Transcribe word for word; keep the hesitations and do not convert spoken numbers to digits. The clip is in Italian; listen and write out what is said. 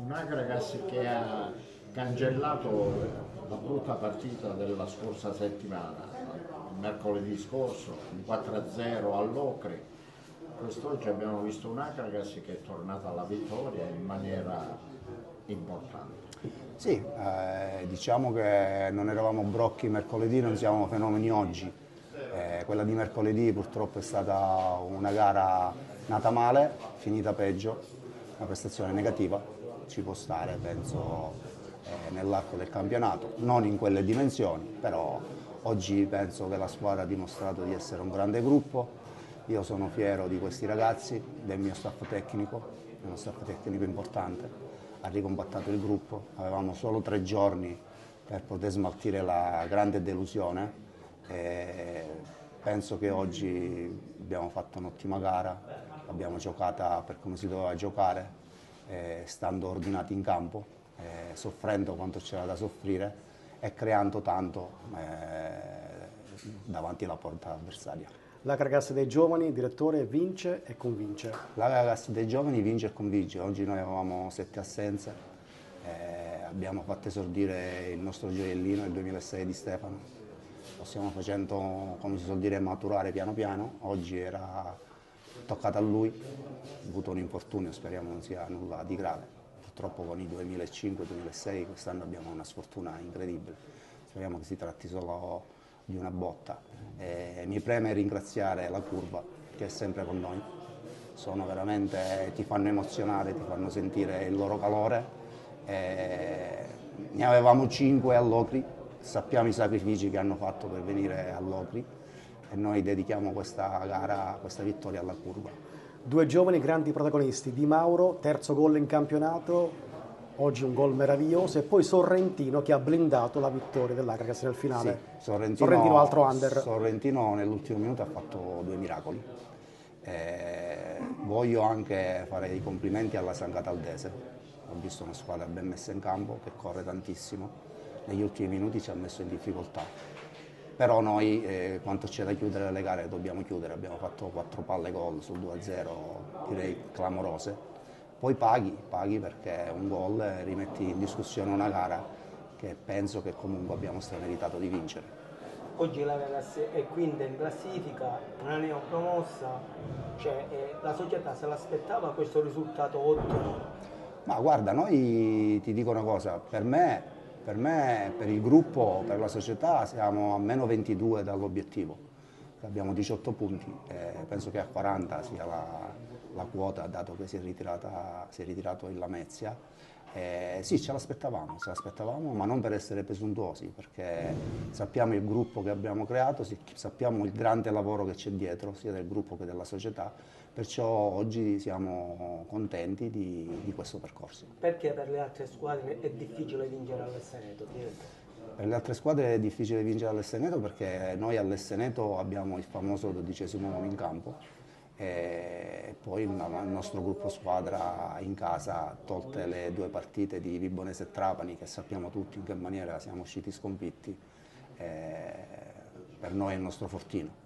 Un Agragas che ha cancellato la brutta partita della scorsa settimana, il mercoledì scorso, un quattro a zero all'Ocri. Quest'oggi abbiamo visto un Agragas che è tornata alla vittoria in maniera importante. Sì, eh, diciamo che non eravamo brocchi mercoledì, non siamo fenomeni oggi. Eh, quella di mercoledì purtroppo è stata una gara nata male, finita peggio, una prestazione negativa, ci può stare penso eh, nell'arco del campionato, non in quelle dimensioni, però oggi penso che la squadra ha dimostrato di essere un grande gruppo. Io sono fiero di questi ragazzi, del mio staff tecnico, uno staff tecnico importante, ha ricompattato il gruppo, avevamo solo tre giorni per poter smaltire la grande delusione e penso che oggi abbiamo fatto un'ottima gara, l'abbiamo giocata per come si doveva giocare, eh, stando ordinati in campo, eh, soffrendo quanto c'era da soffrire e creando tanto eh, davanti alla porta avversaria. L'Agragas dei giovani, direttore, vince e convince. L'Agragas dei giovani vince e convince. Oggi noi avevamo sette assenze, eh, abbiamo fatto esordire il nostro gioiellino, il duemilasei di Stefano. Lo stiamo facendo, come si suol dire, maturare piano piano. Oggi era toccata a lui, ha avuto un infortunio, speriamo non sia nulla di grave. Purtroppo con i duemilacinque duemilasei quest'anno abbiamo una sfortuna incredibile. Speriamo che si tratti solo di una botta. E mi preme ringraziare la curva che è sempre con noi, sono veramente, ti fanno emozionare, ti fanno sentire il loro calore. E ne avevamo cinque all'Ocri, sappiamo i sacrifici che hanno fatto per venire all'Ocri e noi dedichiamo questa gara, questa vittoria alla curva. Due giovani grandi protagonisti, Di Mauro, terzo gol in campionato, oggi un gol meraviglioso, e poi Sorrentino che ha blindato la vittoria dell'Agragas nel finale. Sì, Sorrentino, Sorrentino altro under. Sorrentino nell'ultimo minuto ha fatto due miracoli. Eh, voglio anche fare i complimenti alla San Cataldese, ho visto una squadra ben messa in campo, che corre tantissimo, negli ultimi minuti ci ha messo in difficoltà. Però noi, eh, quanto c'è da chiudere le gare, dobbiamo chiudere, abbiamo fatto quattro palle gol sul due a zero, direi clamorose. Poi paghi, paghi perché un gol rimetti in discussione una gara che penso che comunque abbiamo strameritato di vincere. Oggi l'Agragas è quinta in classifica, una neopromossa, cioè eh, la società se l'aspettava questo risultato ottimo? Ma guarda, noi ti dico una cosa, per me, per me, per il gruppo, per la società siamo a meno ventidue dall'obiettivo, abbiamo diciotto punti, eh, penso che a quaranta sia la la quota, dato che si è, ritirata, si è ritirato il Lamezia. Eh, sì, ce l'aspettavamo, ce l'aspettavamo, ma non per essere presuntuosi, perché sappiamo il gruppo che abbiamo creato, sappiamo il grande lavoro che c'è dietro, sia del gruppo che della società, perciò oggi siamo contenti di, di questo percorso. Perché per le altre squadre è difficile vincere all'Esseneto? Per le altre squadre è difficile vincere all'Esseneto perché noi all'Esseneto abbiamo il famoso dodicesimo uomo in campo, e poi il nostro gruppo squadra in casa, tolte le due partite di Vibonese e Trapani, che sappiamo tutti in che maniera siamo usciti sconfitti, per noi è il nostro fortino.